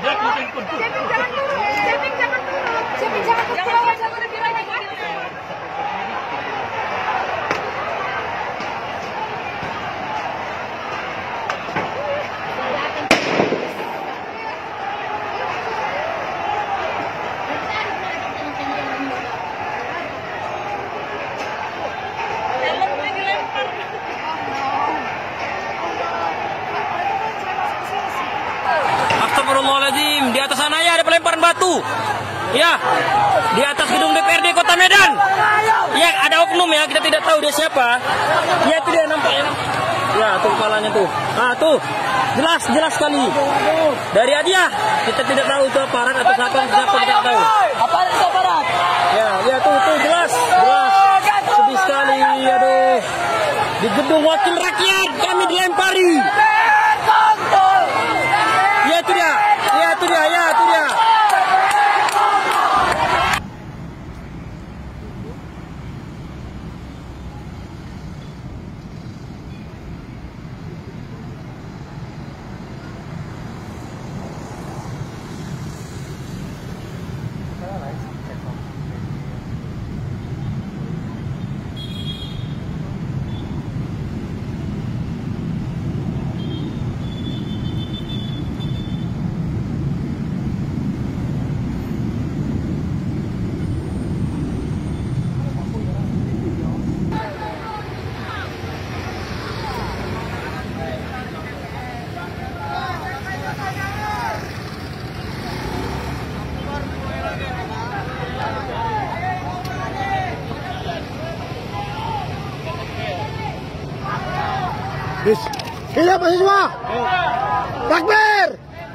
Astagfirullahaladzim, di atas sana ya ada pelemparan batu. Ya, di atas gedung DPRD Kota Medan. Ya, ada oknum ya, kita tidak tahu dia siapa. Ya, itu dia nampak ya. Ya, tuh kepalanya tuh. Ah, tuh. Jelas sekali. Dari hadiah, kita tidak tahu itu aparat atau siapa kita tidak tahu. Aparat. Ya, tuh jelas. Sedih sekali, aduh. Di gedung wakil rakyat kami dilempari. Ya, itu dia. Siap mahasiswa. Takbir.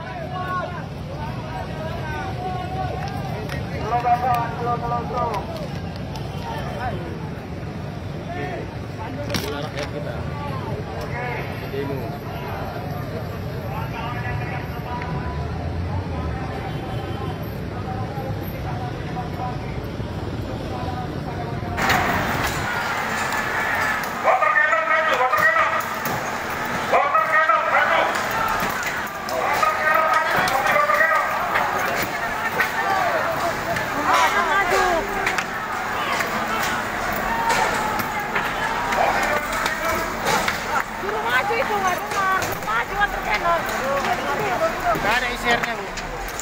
Gak ada isernya, Bu.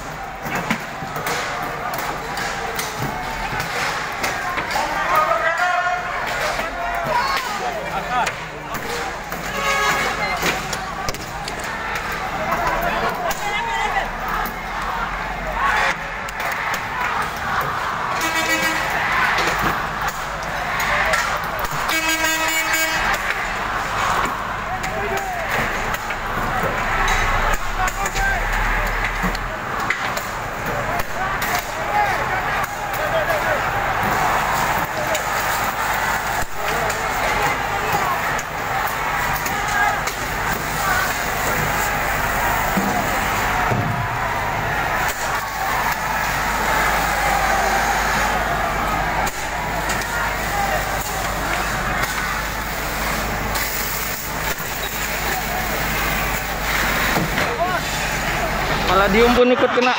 Palladium pun ikut kena.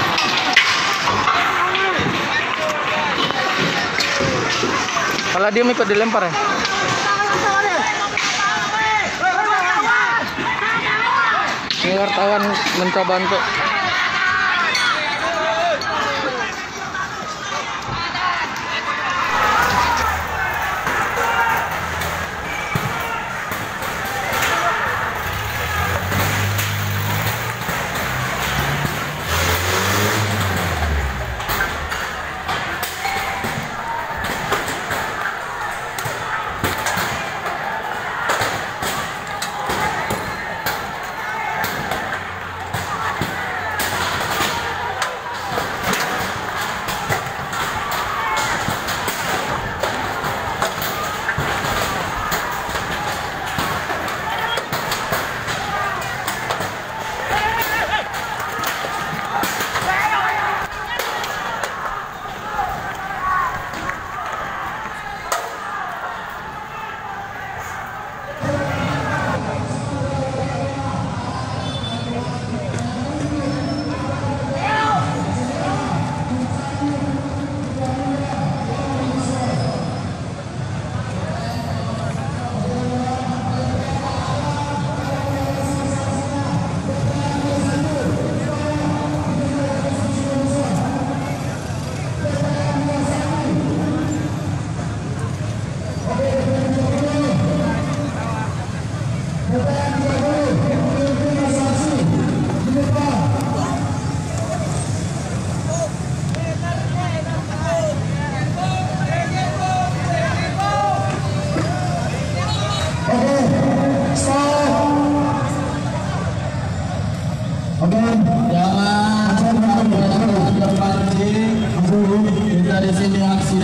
Palladium ikut dilempar ya. Ini wartawan mencoba untuk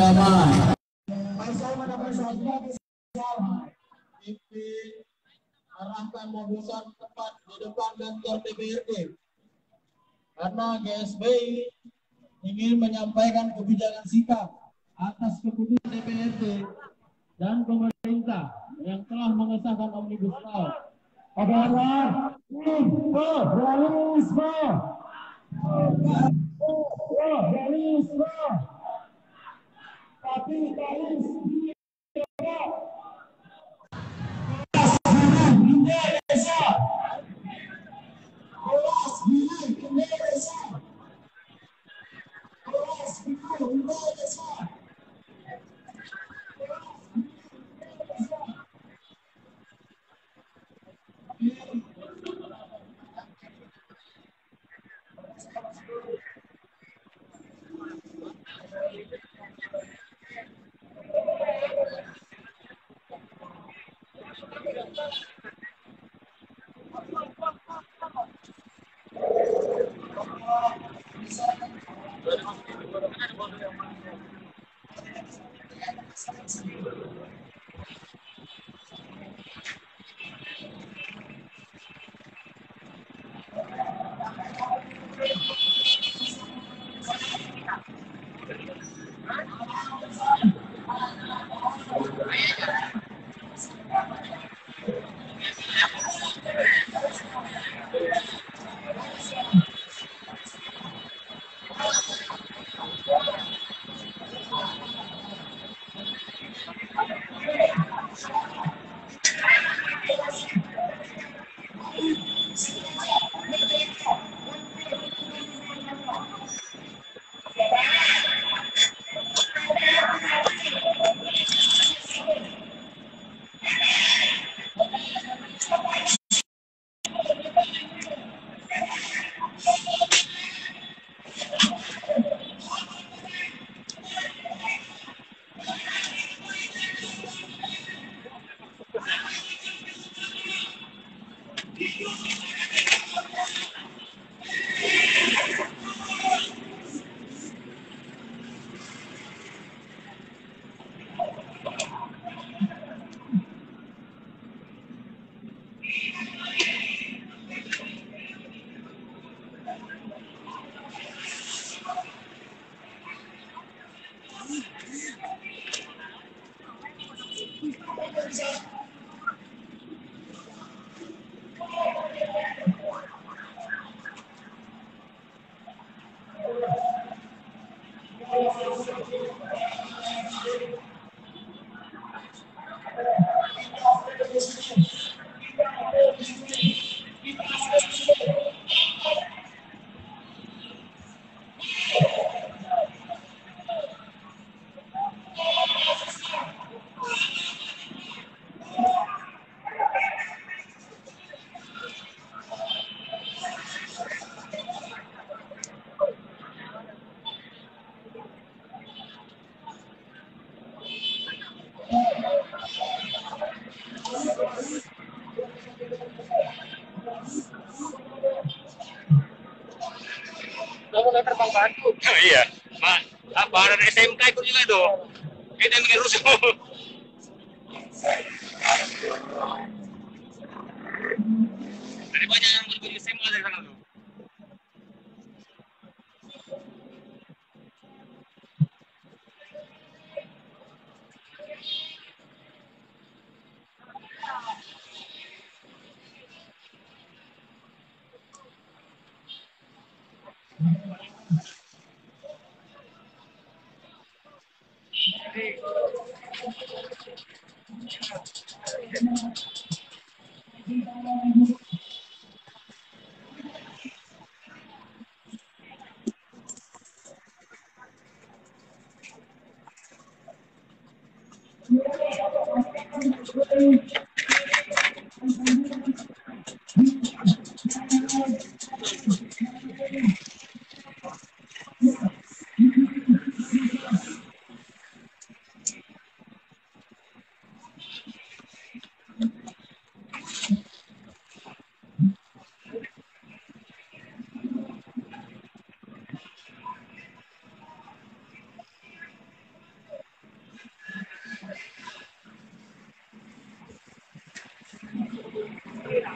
damai. Arahkan mobilisasi tepat di depan kantor DPRD karena GSBI ingin menyampaikan kebijakan sikap atas keputusan DPRD dan pemerintah yang telah mengesahkan Omnibus Law. Adalah realisme. Kapitalis Indonesia. Kelas biru Indonesia. Kelas biru Indonesia. Oh, iya, Pak. Apa ada SMK ikut juga tuh? Kita bikin rusuh. Dari banyak yang berbaju SMK dari sana tuh.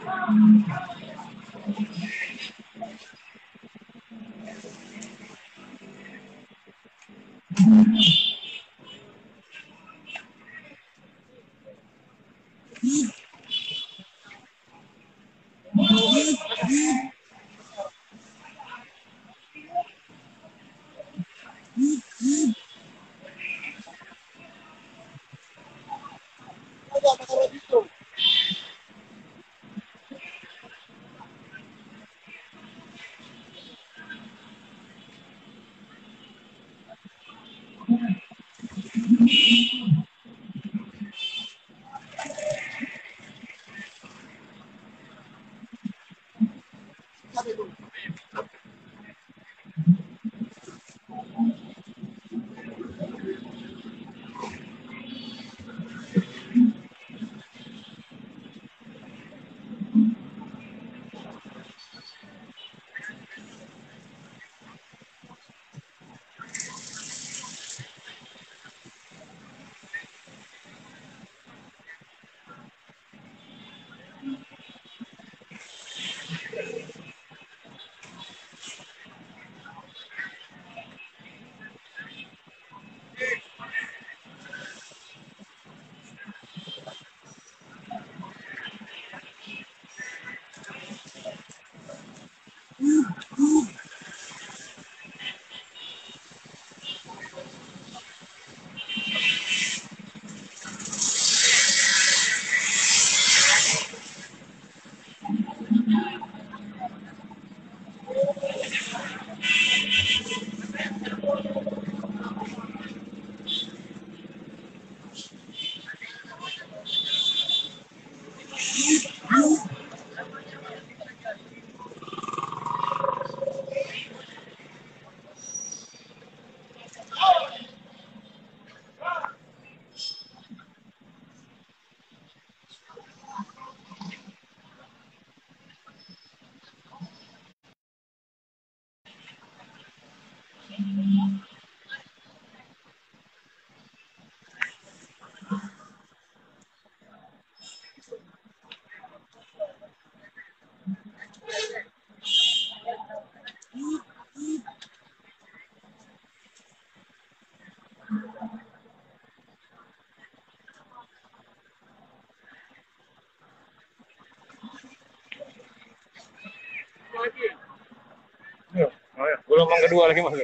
Gelombang kedua lagi mas.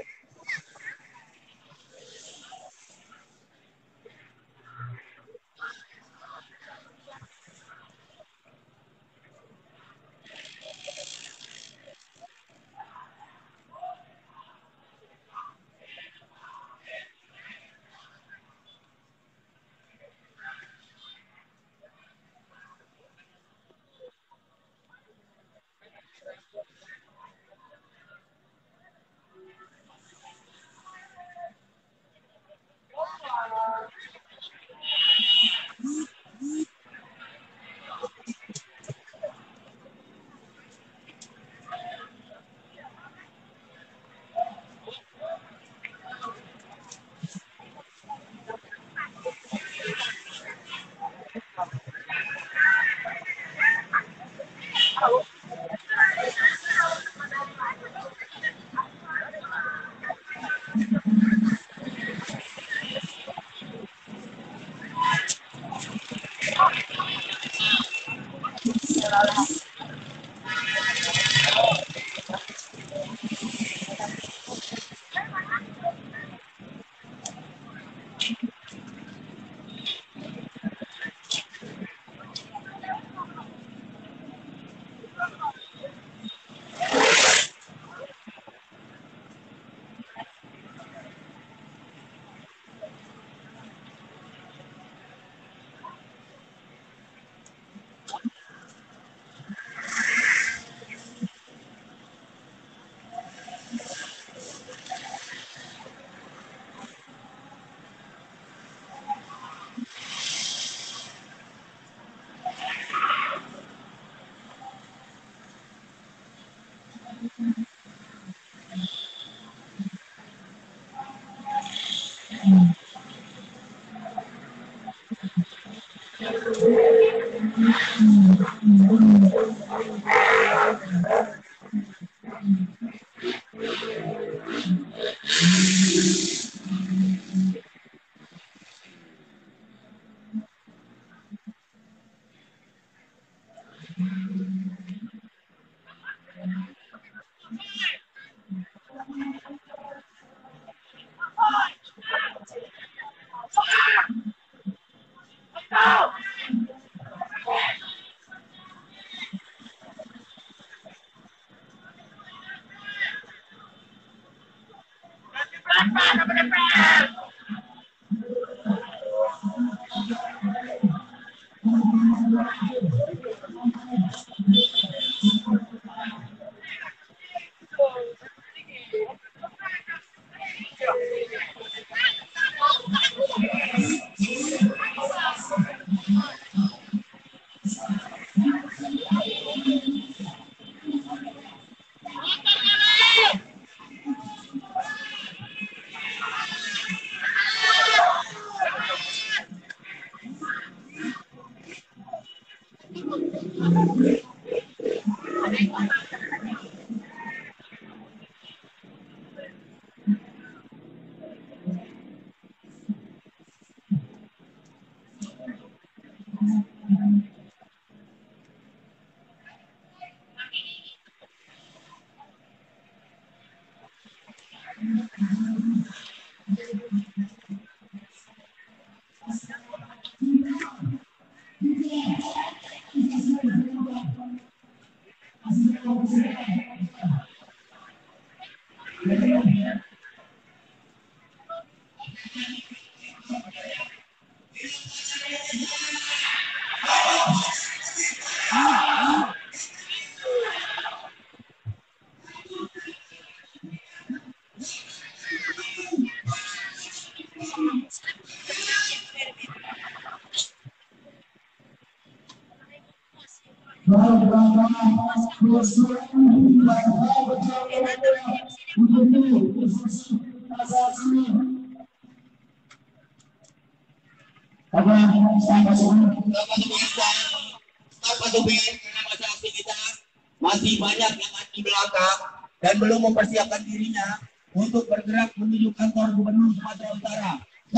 Masih banyak yang ada di belakang dan belum mempersiapkan dirinya untuk bergerak menuju kantor Gubernur Sumatera Utara.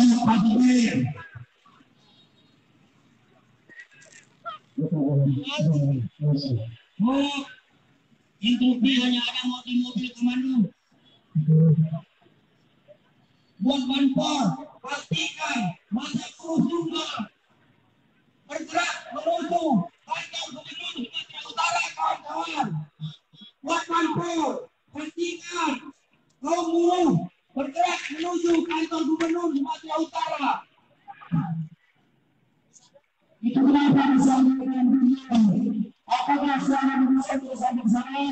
Instruksi hanya ada mobil-mobil komando. Buat Banpor, pastikan masa terus juga bergerak menuju kantor Gubernur Sumatera Utara, kawan-kawan. Buat Banpor, pastikan kaum buruh bergerak menuju kantor Gubernur Sumatera Utara. Itu kenapa disampaikan begini? Apakah suara bisa bersama-sama?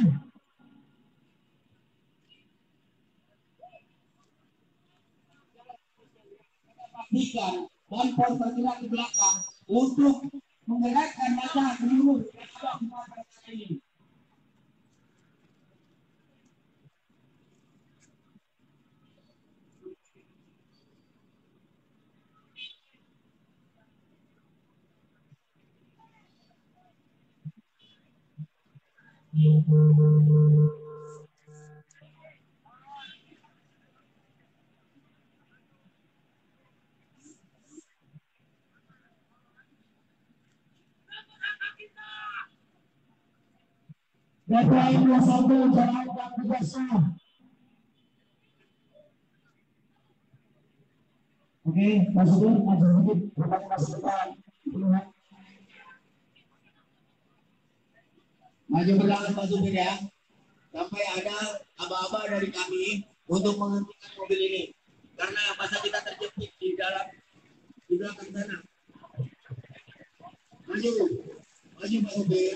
Pastikan Banpor bergerak di belakang untuk menggerakkan masa seluruh Sumatera ini. DPI 21 jalankan tugasnya. Oke, Mas Udin, maju sedikit, berapa Mas depan. Maju belakang Mas Udin ya, sampai ada aba-aba dari kami untuk menghentikan mobil ini, karena masa kita terjepit di belakang sana. Maju Mas Udin.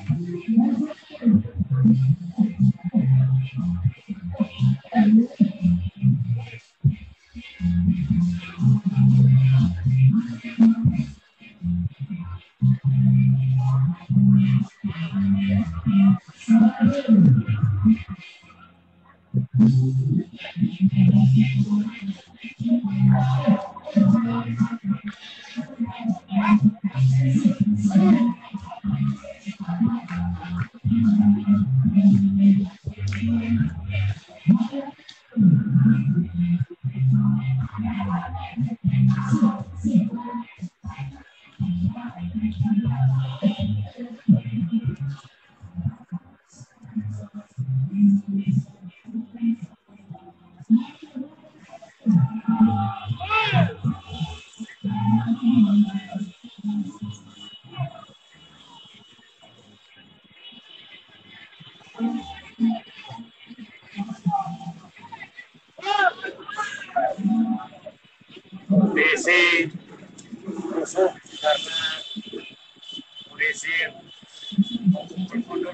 DC rusuk karena polisi bermundur.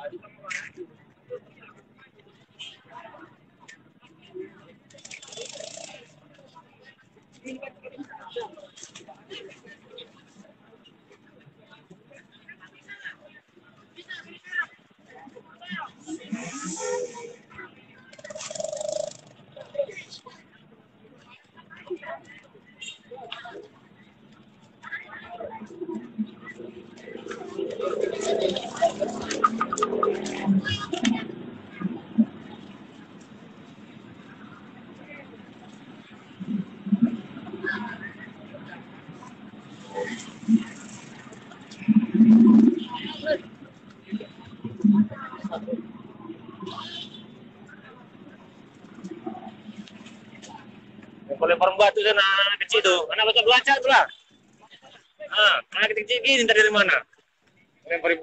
Lempar batu sana anak kecil tuh, anak bocah belajar tuh lah. Anak kecil gini entah dari mana? Lempari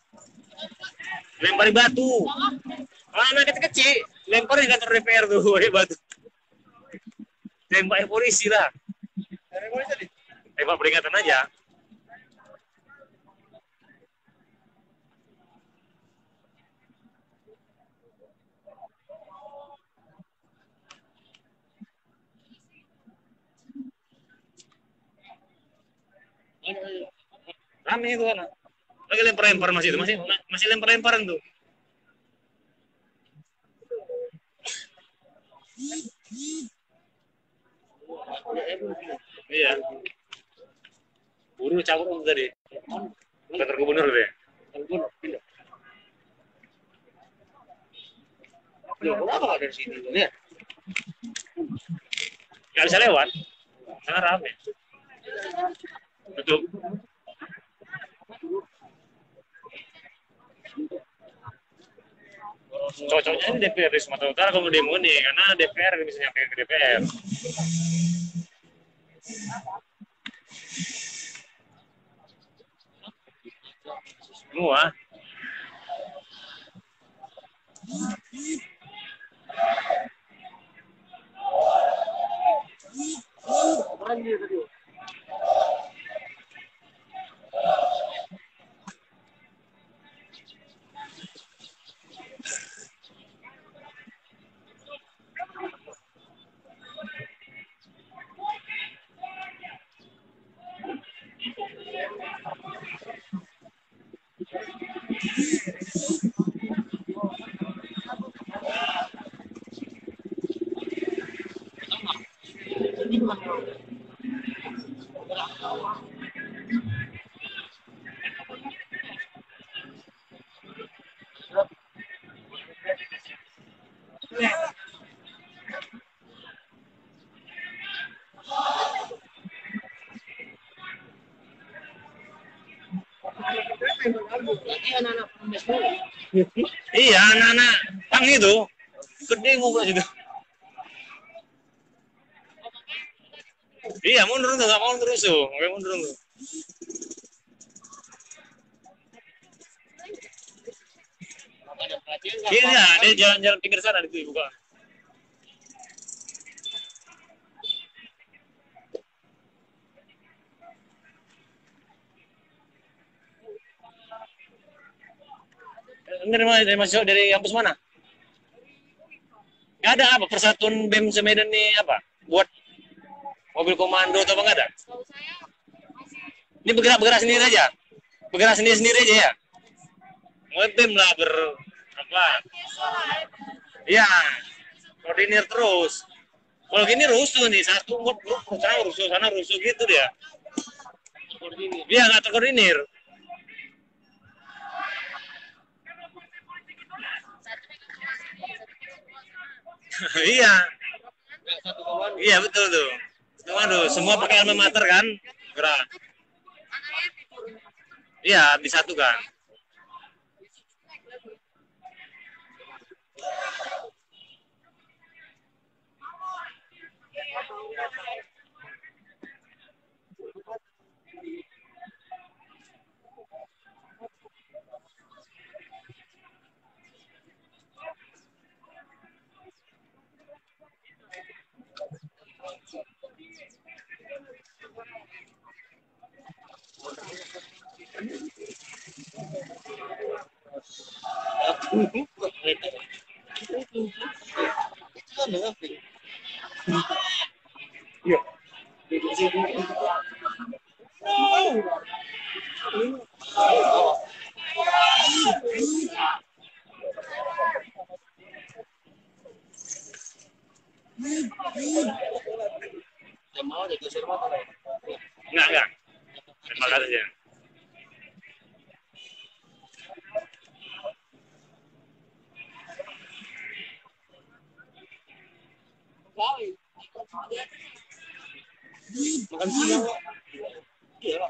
batu. Anak kecil lemparin kantor DPR tuh, batu. Tembak polisi lah. Tembak peringatan aja. Rame itu kan. Lagi lempar-lempar masih lempar-lemparan tuh. Iya. Buru cabut tadi. Kantor gubernur deh. Kenapa dari sini? Lihat. Nggak bisa lewat. Sangat ramai. Betul. Cocoknya ini DPR di Sumatera Utara kalau demo nih, karena DPR bisa nyampe ke DPR. Semua. Iya, anak-anak pang itu gede ngobrol situ. Iya, mundur tuh, nggak mau terus tuh, nggak mundur tuh. Iya, dia jalan-jalan pinggir sana itu bukan. Dari masuk dari kampus mana? Nggak ada apa persatuan BEM Semedan nih apa? Buat mobil komando atau apa nggak ada? Ini bergerak sendiri aja. Bergerak sendiri aja ya. BEM lah apa? Iya. Koordinir terus. Kalau gini rusuh nih, satu grup sana rusuh gitu dia. Iya nggak terkoordinir. Iya. Iya betul tuh. Waduh, semua pakai alma mater kan? Gerak. Iya, disatukan. Iya. Enggak. Terima kasih ya. Makan siang. Iya.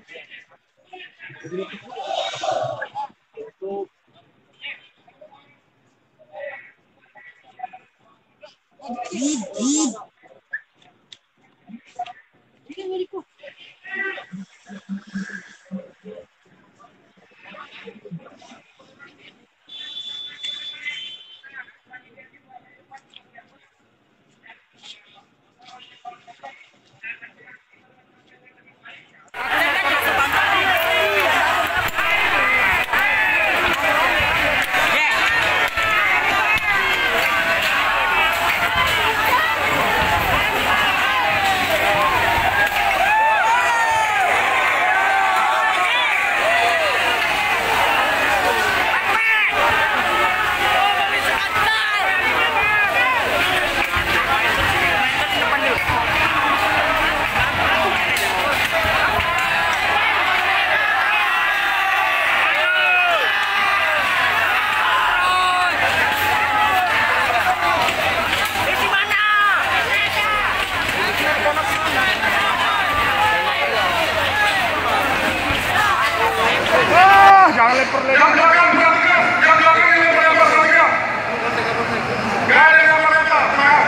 Jangan lempar-lempar. Yang belakang ini lempar-lempar saja. Gak ada yang lempar.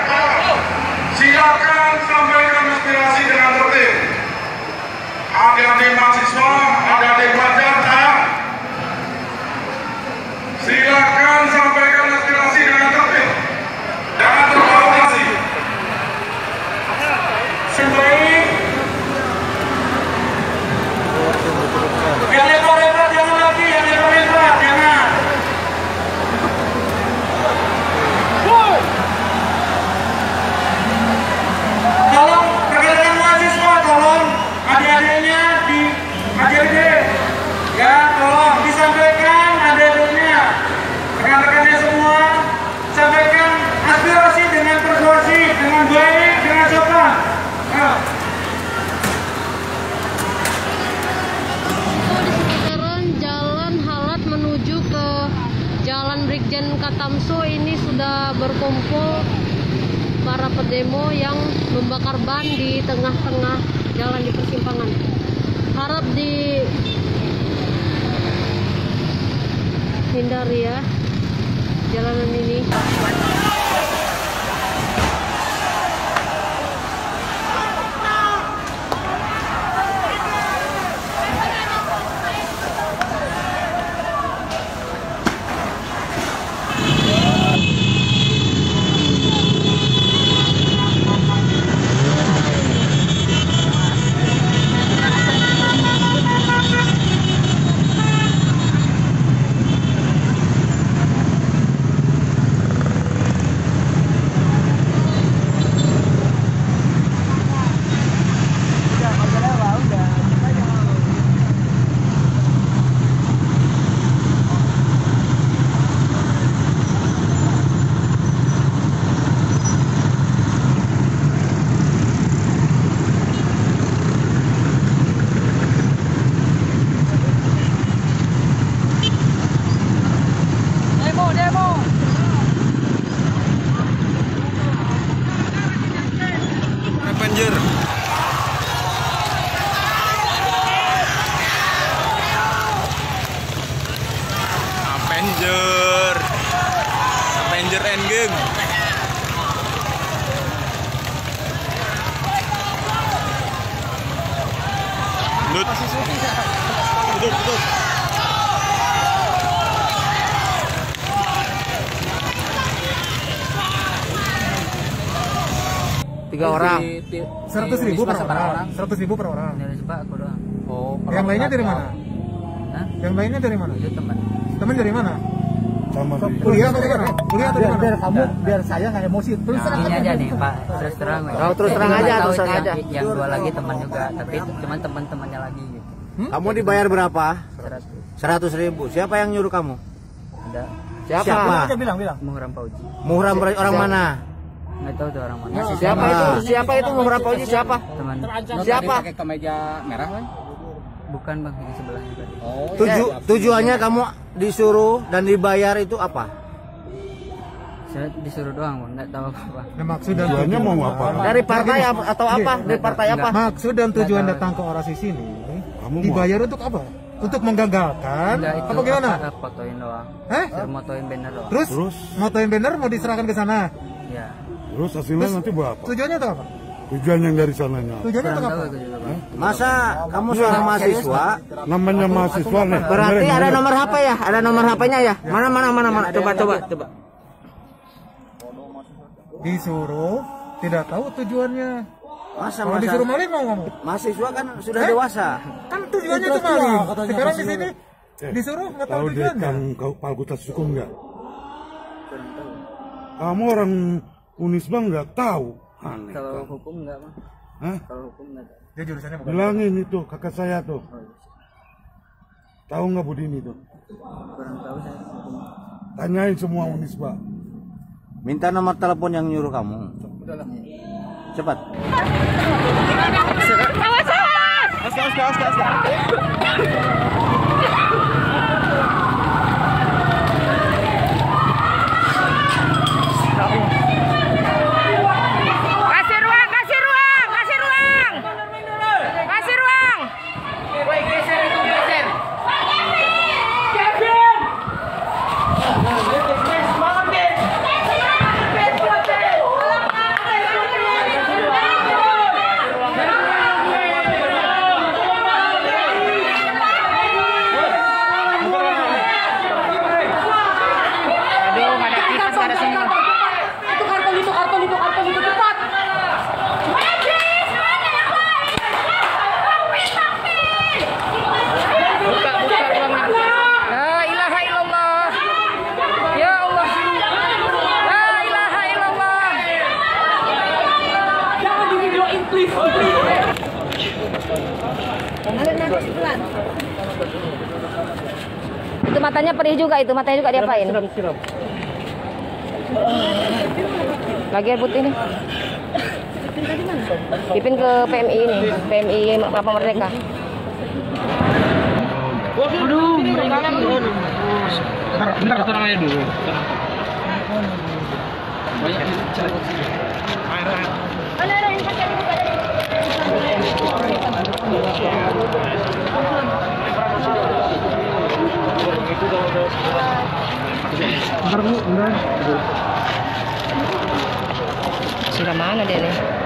Silakan sampaikan aspirasi dengan tertib. Adik-adik mahasiswa, adik-adik pelajar, silakan sampaikan aspirasi dengan tertib. Jangan terprovokasi. Sebaik yang lempar-lempar jangan lagi, yang lempar-lempar jangan. Tolong rekan-rekan mahasiswa, tolong adik-adiknya di AJD ya, tolong disampaikan adik-adiknya, rekan-rekannya semua, sampaikan aspirasi dengan persuasif, dengan baik, dengan sopan. Jalan Brigjen Katamso ini sudah berkumpul para pedemo yang membakar ban di tengah-tengah jalan di persimpangan. Harap dihindari ya jalanan ini. Avenger Endgame. Duduk. Tiga orang. 100.000 per orang. 100.000 per orang. Dari Sebak aku doang. Oh, yang lainnya dari mana? Hah? Yang lainnya dari mana? Itu teman. Teman dari mana? sama dia. Kuliah atau gimana? Kuliah atau gimana? Biar saya nggak emosi. Terus terang Ini aja nih Pak, terus terang. Oh, terus terang aja, terus terang aja. Yang dua lagi teman juga, tapi cuman teman-temannya lagi gitu. Kamu dibayar berapa? 100. 100.000. Siapa yang nyuruh kamu? Ada Siapa? bilang. Muhram Pauji. Muhram orang mana? Nggak tahu tuh orang mana. Siapa itu? Siapa itu Muhram Pauji? Siapa? Teman. Siapa? Pakai kemeja merah kan? Bukan Bang, di sebelahnya tadi. Tujuannya kamu disuruh dan dibayar itu apa? Saya disuruh doang, Bang, nggak tahu apa-apa. Nah, maksud dan Tujuannya mau apa? Dari partai atau apa? Dari partai apa? Maksud dan tujuan datang ke orasi sini dibayar untuk apa? Untuk menggagalkan? Enggak, itu Apa gimana? fotoin doang. Hah? Motoin banner doang. Terus motoin banner mau diserahkan ke sana. Ya. Terus hasilnya nanti buat apa? Tujuannya itu apa? Tujuan yang dari sananya. Tujuannya Kurang untuk tahu apa? itu juga, Bang. Masa kamu seorang mahasiswa? Namanya mahasiswa nih. Berarti ada nomor HP ya? Ada nomor HP-nya ya? Mana? Coba. Disuruh, tidak tahu tujuannya. Masa Kalau disuruh maling mau ngomong. mahasiswa kan sudah dewasa. Kan tujuannya itu maling. Sekarang di sini disuruh nggak tahu Tahu tujuannya. dekan Fakultas Hukum nggak? Kamu orang Unisba nggak tahu? Aneh. Kalau hukum enggak, Bang. Hah? Kalau hukum enggak tahu. Dia jurusannya bukan. Bilangin itu kakak saya tuh. Tahu nggak Budini tuh? Kurang tahu saya hukum. Tanyain semua Unisba. Minta nomor telepon yang nyuruh kamu. Cepat. Kasih ruang. Woi, geser itu, geser. Itu matanya perih juga, itu matanya juga diapain? Lagi air putih nih. Pipin ke PMI ini, PMI Mapam Merdeka. Bentar, tenang aja dulu. Sudah mana dia nih?